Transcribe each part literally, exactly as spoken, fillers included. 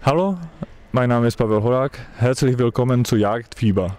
Hallo, mein Name ist Pavel Horak. Herzlich willkommen zu Jagdfieber.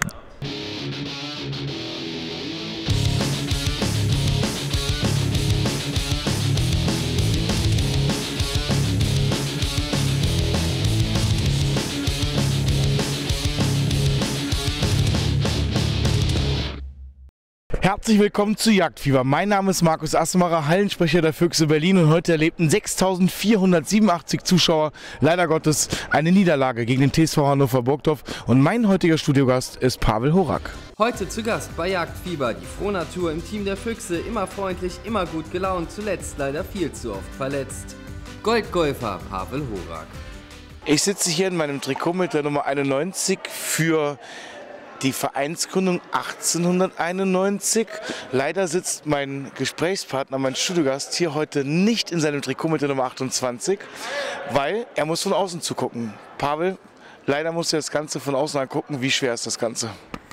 Herzlich willkommen zu Jagdfieber. Mein Name ist Markus Assemacher, Hallensprecher der Füchse Berlin, und heute erlebten sechstausendvierhundertsiebenundachtzig Zuschauer leider Gottes eine Niederlage gegen den T S V Hannover Burgdorf, und mein heutiger Studiogast ist Pavel Horak. Heute zu Gast bei Jagdfieber, die Frohnatur im Team der Füchse, immer freundlich, immer gut gelaunt, zuletzt leider viel zu oft verletzt. Goldgolfer Pavel Horak. Ich sitze hier in meinem Trikot mit der Nummer einundneunzig für die Vereinsgründung achtzehnhunderteinundneunzig. Leider sitzt mein Gesprächspartner, mein Studiogast, hier heute nicht in seinem Trikot mit der Nummer achtundzwanzig, weil er muss von außen zugucken. Pavel, leider musst du das Ganze von außen angucken. Wie schwer ist das Ganze?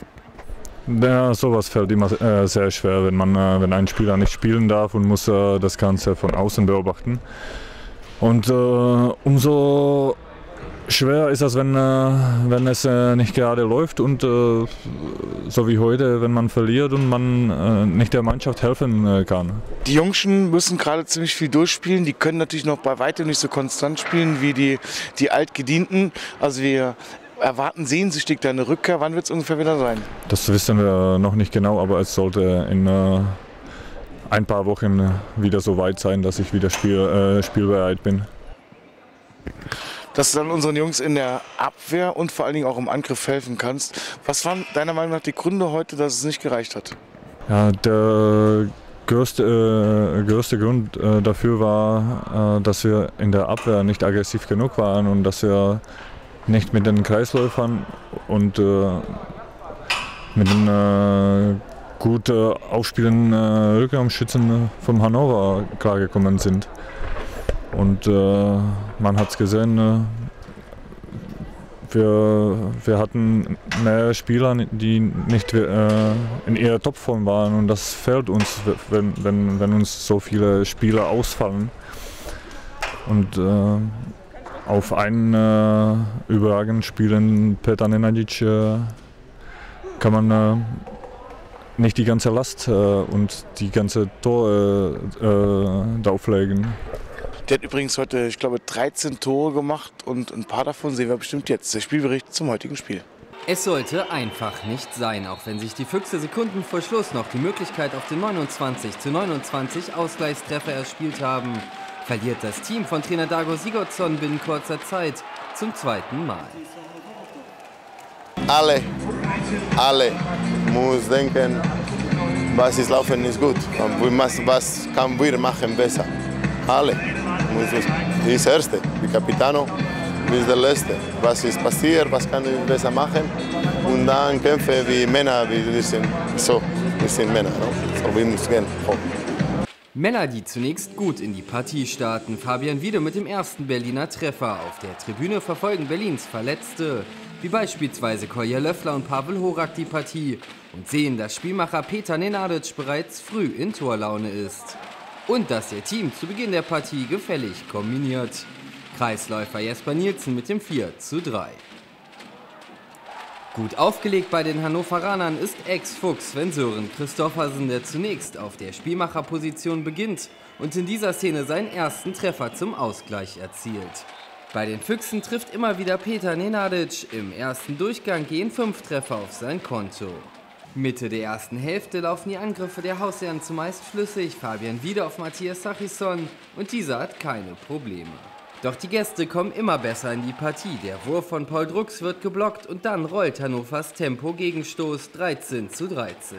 Ja, sowas fällt immer äh, sehr schwer, wenn, man, äh, wenn ein Spieler nicht spielen darf und muss äh, das Ganze von außen beobachten. Und äh, umso schwer ist das, wenn, äh, wenn es äh, nicht gerade läuft und äh, so wie heute, wenn man verliert und man äh, nicht der Mannschaft helfen äh, kann. Die Jungschen müssen gerade ziemlich viel durchspielen. Die können natürlich noch bei weitem nicht so konstant spielen wie die, die Altgedienten. Also wir erwarten sehnsüchtig deine Rückkehr. Wann wird es ungefähr wieder sein? Das wissen wir noch nicht genau, aber es sollte in äh, ein paar Wochen wieder so weit sein, dass ich wieder spiel, äh, spielbereit bin. Dass du dann unseren Jungs in der Abwehr und vor allen Dingen auch im Angriff helfen kannst. Was waren deiner Meinung nach die Gründe heute, dass es nicht gereicht hat? Ja, der größte, äh, größte Grund äh, dafür war, äh, dass wir in der Abwehr nicht aggressiv genug waren und dass wir nicht mit den Kreisläufern und äh, mit den äh, gut äh, aufspielenden äh, Rückraumschützen von Hannover klargekommen sind. Und äh, man hat es gesehen, äh, wir, wir hatten mehr Spieler, die nicht äh, in ihrer Topform waren, und das fehlt uns, wenn, wenn, wenn uns so viele Spieler ausfallen. Und äh, auf einen äh, überragend spielenden Petar Nenadic äh, kann man äh, nicht die ganze Last äh, und die ganze Tore äh, drauflegen. Der hat übrigens heute, ich glaube, dreizehn Tore gemacht, und ein paar davon sehen wir bestimmt jetzt. Der Spielbericht zum heutigen Spiel. Es sollte einfach nicht sein, auch wenn sich die Füchse Sekunden vor Schluss noch die Möglichkeit auf den neunundzwanzig zu neunundzwanzig Ausgleichstreffer erspielt haben, verliert das Team von Trainer Dago Sigurdsson binnen kurzer Zeit zum zweiten Mal. Alle, alle muss denken, was ist laufen ist gut, was kann wir machen besser. Alle. Das ist der Erste, die Capitano bis der Letzte. Was ist passiert, was kann ich besser machen, und dann kämpfen wie Männer, wie wir sind. So, wir sind Männer, no? So wir müssen gehen. Oh. Männer, die zunächst gut in die Partie starten. Fabian Wiede mit dem ersten Berliner Treffer. Auf der Tribüne verfolgen Berlins Verletzte, wie beispielsweise Kolja Löffler und Pavel Horak, die Partie und sehen, dass Spielmacher Petar Nenadic bereits früh in Torlaune ist. Und dass ihr Team zu Beginn der Partie gefällig kombiniert. Kreisläufer Jesper Nielsen mit dem vier zu drei. Gut aufgelegt bei den Hannoveranern ist Ex-Fuchs Sven-Sören Christoffersen, der zunächst auf der Spielmacherposition beginnt und in dieser Szene seinen ersten Treffer zum Ausgleich erzielt. Bei den Füchsen trifft immer wieder Petar Nenadic. Im ersten Durchgang gehen fünf Treffer auf sein Konto. Mitte der ersten Hälfte laufen die Angriffe der Hausherren zumeist flüssig. Fabian Wiede auf Matthias Sachisson, und dieser hat keine Probleme. Doch die Gäste kommen immer besser in die Partie. Der Wurf von Paul Drucks wird geblockt, und dann rollt Hannovers Tempo-Gegenstoß dreizehn zu dreizehn.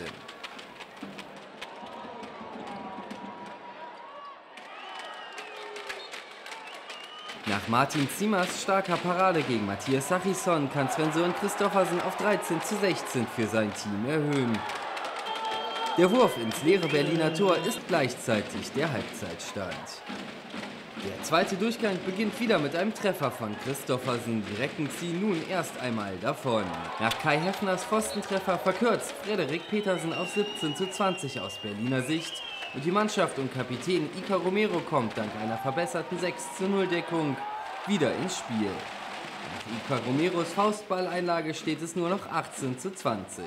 Nach Martin Ziemers starker Parade gegen Matthias Sachisson kann Sven-Sören Christoffersen auf dreizehn zu sechzehn für sein Team erhöhen. Der Wurf ins leere Berliner Tor ist gleichzeitig der Halbzeitstand. Der zweite Durchgang beginnt wieder mit einem Treffer von Christoffersen. Die Recken ziehen nun erst einmal davon. Nach Kai Heffners Pfostentreffer verkürzt Frederik Petersen auf siebzehn zu zwanzig aus Berliner Sicht. Und die Mannschaft und Kapitän Iker Romero kommt dank einer verbesserten sechs zu null Deckung wieder ins Spiel. Nach Iker Romeros Faustballeinlage steht es nur noch achtzehn zu zwanzig.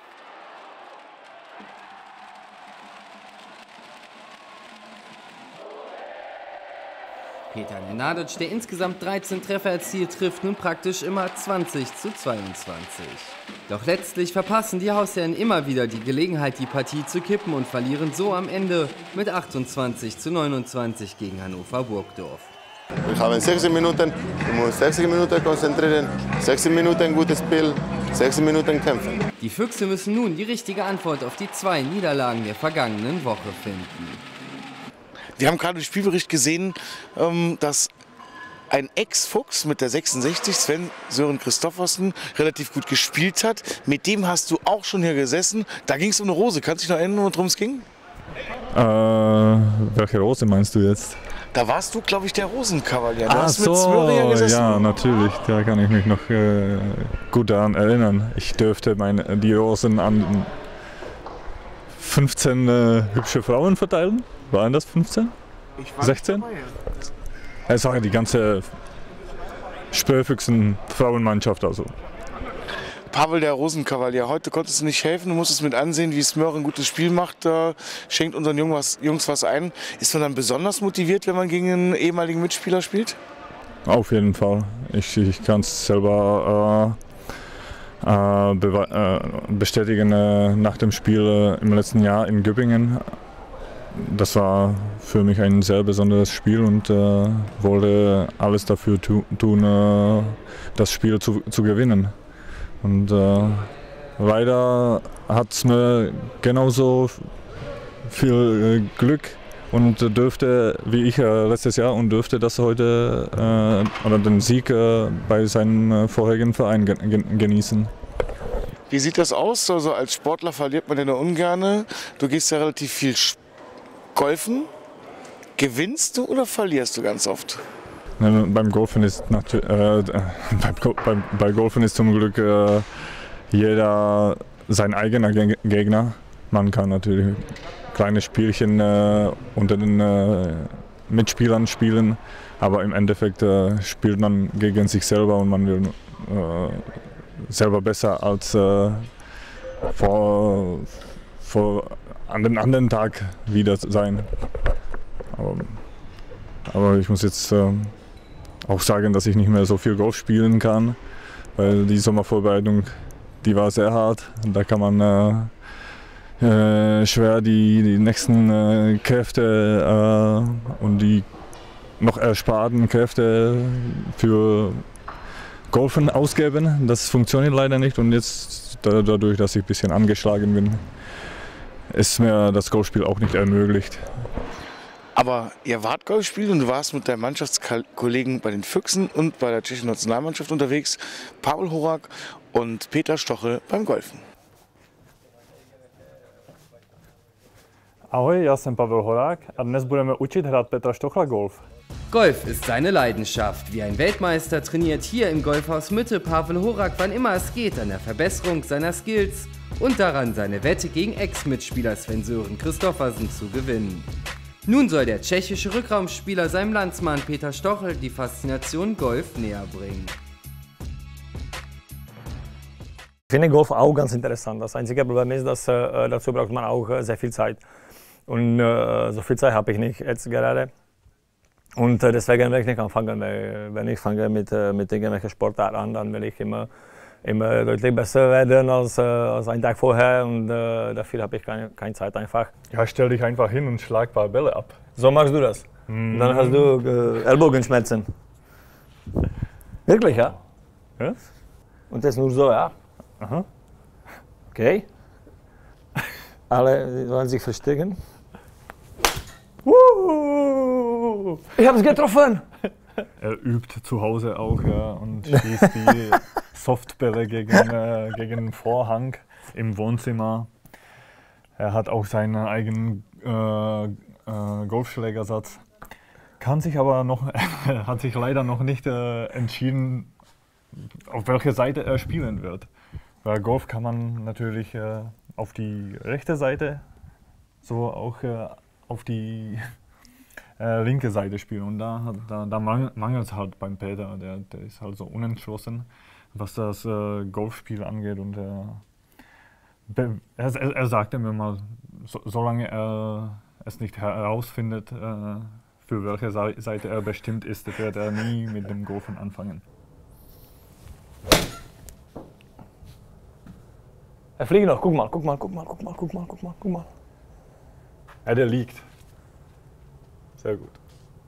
Petar Nenadic, der insgesamt dreizehn Treffer erzielt, trifft nun praktisch immer zwanzig zu zweiundzwanzig. Doch letztlich verpassen die Hausherren immer wieder die Gelegenheit, die Partie zu kippen und verlieren so am Ende mit achtundzwanzig zu neunundzwanzig gegen Hannover Burgdorf. Wir haben sechzig Minuten, wir müssen sechzig Minuten konzentrieren, sechzig Minuten gutes Spiel, sechzig Minuten kämpfen. Die Füchse müssen nun die richtige Antwort auf die zwei Niederlagen der vergangenen Woche finden. Wir haben gerade im Spielbericht gesehen, dass ein Ex-Fuchs mit der sechsundsechzig, Sven-Sören Christoffersen, relativ gut gespielt hat. Mit dem hast du auch schon hier gesessen. Da ging es um eine Rose. Kannst du dich noch erinnern, worum es ging? Äh, welche Rose meinst du jetzt? Da warst du, glaube ich, der Rosenkavalier. Du Ach hast so, mit Smörier gesessen. Ja, natürlich. Da kann ich mich noch äh, gut daran erinnern. Ich dürfte meine, die Rosen an fünfzehn äh, hübsche Frauen verteilen. Waren das fünfzehn? Ich war sechzehn? dabei, ja. Es war ja die ganze Spörfüchsen-Frauenmannschaft also. Pavel, der Rosenkavalier, heute konntest du nicht helfen, du musstest mit ansehen, wie Smöre ein gutes Spiel macht, äh, schenkt unseren Jungs was, Jungs was ein. Ist man dann besonders motiviert, wenn man gegen einen ehemaligen Mitspieler spielt? Auf jeden Fall. Ich, ich kann es selber äh, äh, bestätigen äh, nach dem Spiel äh, im letzten Jahr in Göppingen. Das war für mich ein sehr besonderes Spiel und äh, wollte alles dafür tu tun, äh, das Spiel zu, zu gewinnen. Und äh, leider hat es mir genauso viel äh, Glück und äh, dürfte, wie ich äh, letztes Jahr, und dürfte das heute äh, oder den Sieg äh, bei seinem äh, vorherigen Verein gen genießen. Wie sieht das aus? Also als Sportler verliert man ja nur ungerne. Du gehst ja relativ viel golfen. Gewinnst du oder verlierst du ganz oft? Ne, beim Golfen ist äh, beim, bei Golfen ist zum Glück äh, jeder sein eigener Gegner. Man kann natürlich kleine Spielchen äh, unter den äh, Mitspielern spielen, aber im Endeffekt äh, spielt man gegen sich selber und man will äh, selber besser als äh, vor, vor an den anderen Tag wieder sein. Aber, aber ich muss jetzt äh, auch sagen, dass ich nicht mehr so viel Golf spielen kann, weil die Sommervorbereitung, die war sehr hart. Da kann man äh, äh, schwer die, die nächsten äh, Kräfte äh, und die noch ersparten Kräfte für Golfen ausgeben. Das funktioniert leider nicht und jetzt da, dadurch, dass ich ein bisschen angeschlagen bin, ist mir das Golfspiel auch nicht ermöglicht. Aber ihr wart Golf spielen und du warst mit deinen Mannschaftskollegen bei den Füchsen und bei der tschechischen Nationalmannschaft unterwegs, Pavel Horak und Petar Stochel beim Golfen. Ahoj, já jsem Pavel Horák a dnes budeme učit hrát Petra Stochla Golf. Golf ist seine Leidenschaft. Wie ein Weltmeister trainiert hier im Golfhaus Mitte Pavel Horak, wann immer es geht, an der Verbesserung seiner Skills und daran, seine Wette gegen Ex-Mitspieler Sven-Sören Christoffersen zu gewinnen. Nun soll der tschechische Rückraumspieler seinem Landsmann Petar Stochel die Faszination Golf näher bringen. Ich finde Golf auch ganz interessant. Das einzige Problem ist, dass äh, dazu braucht man auch äh, sehr viel Zeit. Und äh, so viel Zeit habe ich nicht jetzt gerade. Und äh, deswegen will ich nicht anfangen. Weil, wenn ich fange mit, äh, mit irgendwelchen Sportarten an, dann will ich immer, immer deutlich besser werden als, äh, als einen Tag vorher. Und äh, dafür habe ich keine, keine Zeit einfach. Ja, stell dich einfach hin und schlag ein paar Bälle ab. So machst du das. Mm. Dann hast du äh, Ellbogenschmerzen. Wirklich, ja? Ja? Und das nur so, ja? Aha. Okay. Alle wollen sich verstecken. Ich habe es getroffen! Er übt zu Hause auch, ja, und schießt die Softbälle gegen, äh, gegen den Vorhang im Wohnzimmer. Er hat auch seinen eigenen äh, äh, Golfschlägersatz. Kann sich aber noch, hat sich leider noch nicht äh, entschieden, auf welche Seite er spielen wird. Weil Golf kann man natürlich äh, auf die rechte Seite, so auch äh, auf die äh, linke Seite spielen. Und da, da, da mangelt es halt beim Peter. Der, der ist halt so unentschlossen, was das äh, Golfspiel angeht. Und äh, er, er, er sagte mir mal, so, solange er es nicht herausfindet, äh, für welche Seite er bestimmt ist, wird er nie mit dem Golfen anfangen. Er fliegt noch, guck mal, guck mal, guck mal, guck mal, guck mal, guck mal, guck mal. Ja, der liegt. Sehr gut.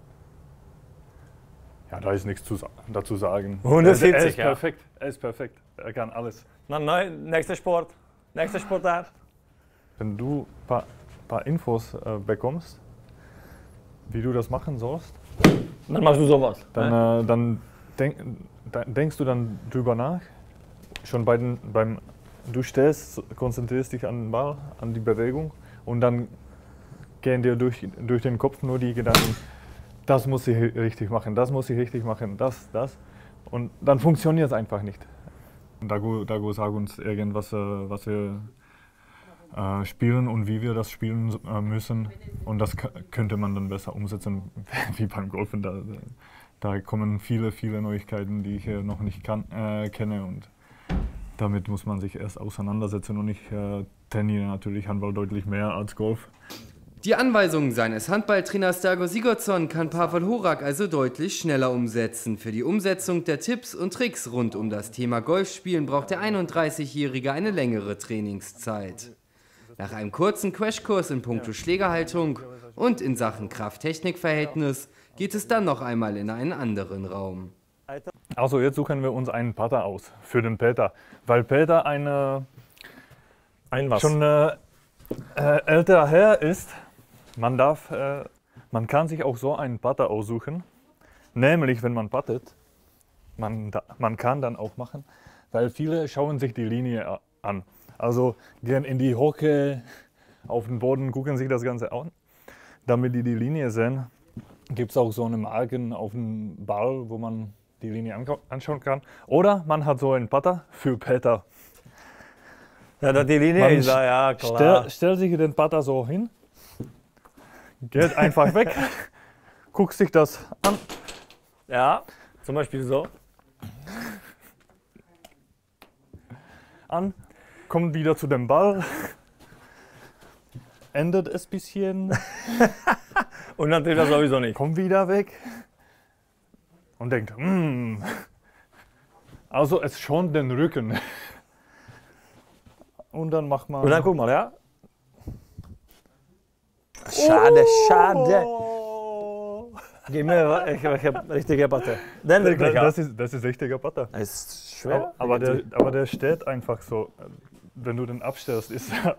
Ja, da ist nichts zu, dazu sagen. hundertsiebzig, er ist ja. perfekt, er ist perfekt, er kann alles. Na, neu, nächster Sport, nächster Sportart. Wenn du ein paar, paar Infos äh, bekommst, wie du das machen sollst, dann machst du sowas. dann, ne? äh, dann, denk, dann denkst du dann drüber nach, schon bei den, beim du stellst, konzentrierst dich an den Ball, an die Bewegung und dann gehen dir durch, durch den Kopf nur die Gedanken, das muss ich richtig machen, das muss ich richtig machen, das, das. Und dann funktioniert es einfach nicht. Dago, Dago sagt uns irgendwas, was wir äh, spielen und wie wir das spielen äh, müssen. Und das könnte man dann besser umsetzen wie beim Golfen. Da, da kommen viele, viele Neuigkeiten, die ich noch nicht kann, äh, kenne. Und damit muss man sich erst auseinandersetzen. Und ich äh, trainiere natürlich Handball deutlich mehr als Golf. Die Anweisungen seines Handballtrainers Dago Sigurdsson kann Pavel Horak also deutlich schneller umsetzen. Für die Umsetzung der Tipps und Tricks rund um das Thema Golfspielen braucht der einunddreißigjährige eine längere Trainingszeit. Nach einem kurzen Crashkurs in puncto Schlägerhaltung und in Sachen Kraft-Technik-Verhältnis geht es dann noch einmal in einen anderen Raum. Also jetzt suchen wir uns einen Putter aus für den Peter, weil Peter eine, Ein was? schon äh, äh, älterer Herr ist. Man darf, äh, man kann sich auch so einen Putter aussuchen, nämlich wenn man puttet, man, da, man kann dann auch machen, weil viele schauen sich die Linie an. Also gehen in die Hocke auf den Boden, gucken sich das Ganze an. Damit die die Linie sehen, gibt es auch so eine Marken auf dem Ball, wo man die Linie anschauen kann. Oder man hat so einen Putter für Peter. Ja, die Linie Man ist da, ja klar. Stell, stell sich den Putter so hin, geht einfach weg, guckt sich das an. Ja, zum Beispiel so. an, kommt wieder zu dem Ball, endet es ein bisschen. Und dann trifft er sowieso nicht. Kommt wieder weg und denkt, mm. Also es schont den Rücken. Und dann macht man... Und dann guck mal, ja. Schade, schade. Gib mir, ich, ich habe richtige Patte. Den wirklich, ja. Das ist, das ist richtiger Putter. Das ist schwer. Aber, aber, der, aber der steht einfach so. Wenn du den abstellst, ist er...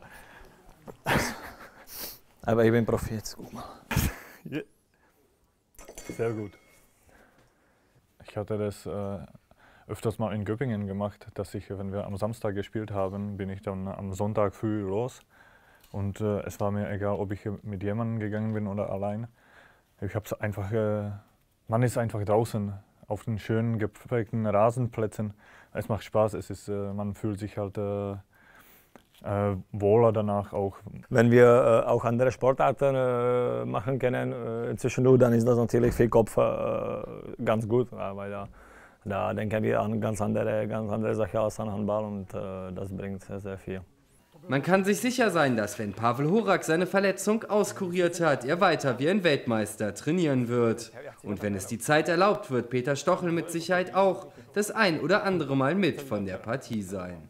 Aber ich bin Profi jetzt, guck mal. Yeah. Sehr gut. Ich hatte das äh, öfters mal in Göppingen gemacht, dass ich, wenn wir am Samstag gespielt haben, bin ich dann am Sonntag früh los. Und äh, es war mir egal, ob ich mit jemandem gegangen bin oder allein. Ich hab's einfach, äh, man ist einfach draußen auf den schönen, gepflegten Rasenplätzen. Es macht Spaß, es ist, äh, man fühlt sich halt äh, äh, wohler danach auch. Wenn wir äh, auch andere Sportarten äh, machen können äh, zwischendurch, dann ist das natürlich für den Kopf äh, ganz gut, ja, weil da, da denken wir an ganz andere, ganz andere Sachen als an Handball und äh, das bringt sehr, sehr viel. Man kann sich sicher sein, dass wenn Pavel Horak seine Verletzung auskuriert hat, er weiter wie ein Weltmeister trainieren wird. Und wenn es die Zeit erlaubt, wird Peter Stochel mit Sicherheit auch das ein oder andere Mal mit von der Partie sein.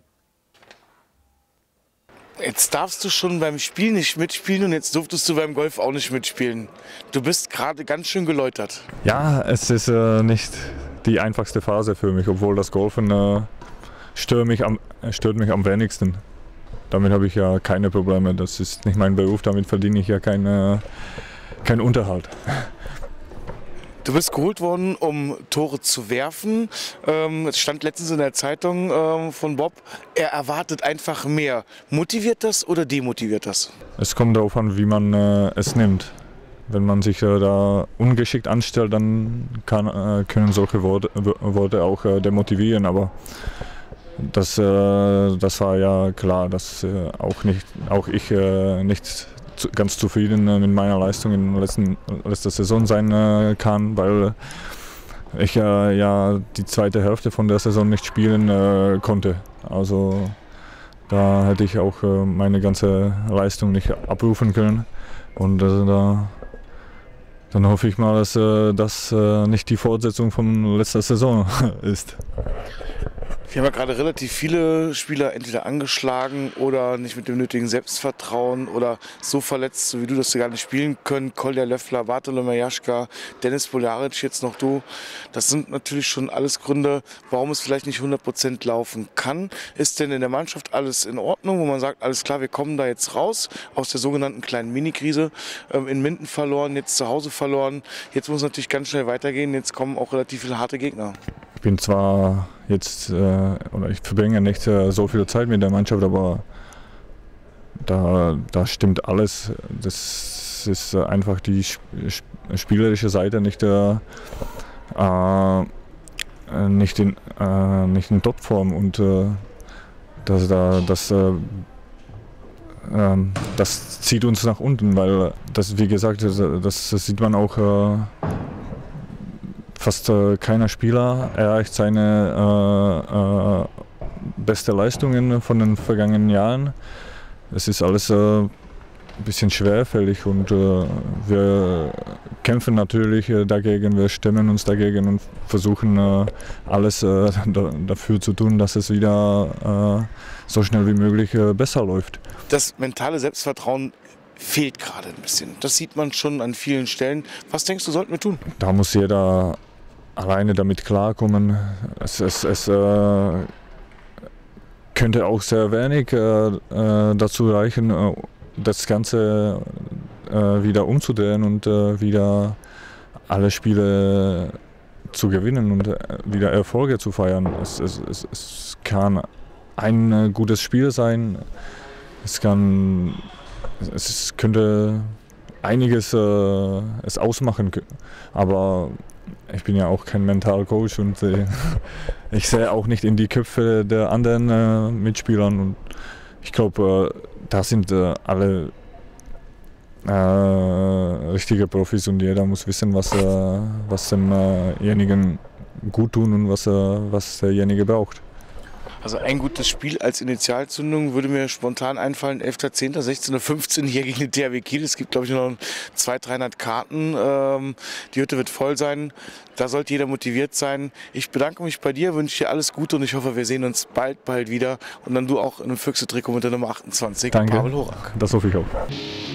Jetzt darfst du schon beim Spiel nicht mitspielen und jetzt durftest du beim Golf auch nicht mitspielen. Du bist gerade ganz schön geläutert. Ja, es ist äh, nicht die einfachste Phase für mich, obwohl das Golfen äh, stört mich am, stört mich am wenigsten. Damit habe ich ja keine Probleme. Das ist nicht mein Beruf, damit verdiene ich ja keine, keinen Unterhalt. Du bist geholt worden, um Tore zu werfen. Ähm, es stand letztens in der Zeitung ähm, von Bob, er erwartet einfach mehr. Motiviert das oder demotiviert das? Es kommt darauf an, wie man äh, es nimmt. Wenn man sich äh, da ungeschickt anstellt, dann kann, äh, können solche Worte, Worte auch äh, demotivieren. Aber das, äh, das war ja klar, dass äh, auch, nicht, auch ich äh, nicht zu, ganz zufrieden äh, mit meiner Leistung in der letzten, letzter Saison sein äh, kann, weil ich äh, ja die zweite Hälfte von der Saison nicht spielen äh, konnte. Also da hätte ich auch äh, meine ganze Leistung nicht abrufen können. Und äh, da, dann hoffe ich mal, dass äh, das äh, nicht die Fortsetzung von letzter Saison ist. Wir haben ja gerade relativ viele Spieler entweder angeschlagen oder nicht mit dem nötigen Selbstvertrauen oder so verletzt, so wie du, dass sie gar nicht spielen können. Kolja Löffler, Bartolomej Jaschka, Denis Boljaric, jetzt noch du. Das sind natürlich schon alles Gründe, warum es vielleicht nicht hundert Prozent laufen kann. Ist denn in der Mannschaft alles in Ordnung, wo man sagt, alles klar, wir kommen da jetzt raus aus der sogenannten kleinen Mini-Krise. Ähm, in Minden verloren, jetzt zu Hause verloren. Jetzt muss es natürlich ganz schnell weitergehen. Jetzt kommen auch relativ viele harte Gegner. Ich bin zwar jetzt, äh, oder ich verbringe nicht äh, so viel Zeit mit der Mannschaft, aber da, da stimmt alles. Das ist äh, einfach die sp spielerische Seite nicht, äh, äh, nicht, in, äh, nicht in Topform und äh, das, da, das, äh, äh, das zieht uns nach unten, weil das, wie gesagt, das, das sieht man auch. Äh, Fast äh, keiner Spieler erreicht seine äh, äh, beste Leistungen von den vergangenen Jahren. Es ist alles äh, ein bisschen schwerfällig und äh, wir kämpfen natürlich äh, dagegen, wir stemmen uns dagegen und versuchen äh, alles äh, da, dafür zu tun, dass es wieder äh, so schnell wie möglich äh, besser läuft. Das mentale Selbstvertrauen fehlt gerade ein bisschen. Das sieht man schon an vielen Stellen. Was denkst du, sollten wir tun? Da muss jeder alleine damit klarkommen. Es, es, es äh, könnte auch sehr wenig äh, äh, dazu reichen, äh, das Ganze äh, wieder umzudrehen und äh, wieder alle Spiele zu gewinnen und äh, wieder Erfolge zu feiern. Es, es, es, es kann ein äh, gutes Spiel sein. Es kann, es könnte einiges äh, es ausmachen, aber ich bin ja auch kein Mentalcoach und äh, ich sehe auch nicht in die Köpfe der anderen äh, Mitspielern. Und ich glaube, äh, da sind äh, alle äh, richtige Profis und jeder muss wissen, was, äh, was demjenigen äh gut tun und was, äh, was derjenige braucht. Also ein gutes Spiel als Initialzündung würde mir spontan einfallen, elfter zehnter sechzehn Uhr fünfzehn hier gegen den T H W Kiel. Es gibt, glaube ich, noch zweihundert, dreihundert Karten. Ähm, die Hütte wird voll sein. Da sollte jeder motiviert sein. Ich bedanke mich bei dir, wünsche dir alles Gute und ich hoffe, wir sehen uns bald, bald wieder. Und dann du auch in einem Füchse-Trikot mit der Nummer achtundzwanzig, Danke. Pavel Horak. Das hoffe ich auch.